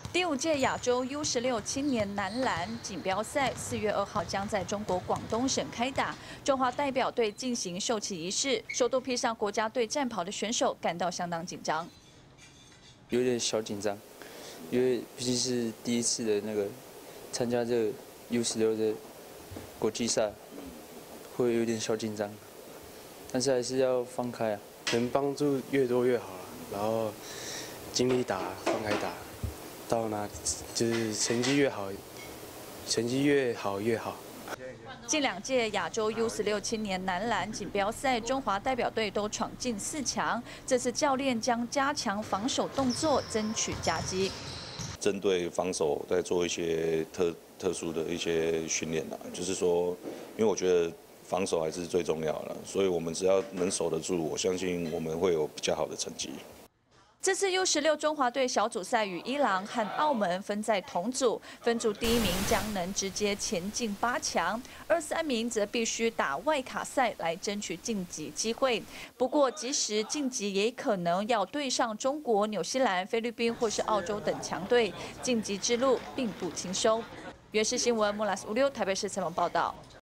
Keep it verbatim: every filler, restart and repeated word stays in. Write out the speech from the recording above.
第五届亚洲 U 十六青年男篮锦标赛四月二号将在中国广东省开打，中华代表队进行授旗仪式，首度披上国家队战袍的选手感到相当紧张， 有点小紧张，因为毕竟是第一次的那个参加这个 U 十六的国际赛，会有点小紧张，但是还是要放开啊， 能帮助越多越好啊，然后尽力打，放开打。 到哪就是成绩越好，成绩越好越好。 近两届亚洲 U 十六青年男篮锦标赛，中华代表队都闯进四强。这次教练将加强防守动作，争取佳绩。 针对防守在做一些特特殊的一些训练啊，就是说，因为我觉得防守还是最重要的，所以我们只要能守得住，我相信我们会有比较好的成绩。 这次 U 十六中华队小组赛与伊朗和澳门分在同组，分组第一名将能直接前进八强，二三名则必须打外卡赛来争取晋级机会。不过，即使晋级，也可能要对上中国、纽西兰、菲律宾或是澳洲等强队，晋级之路并不轻松。原视新闻莫拉斯乌六台北市采访报道。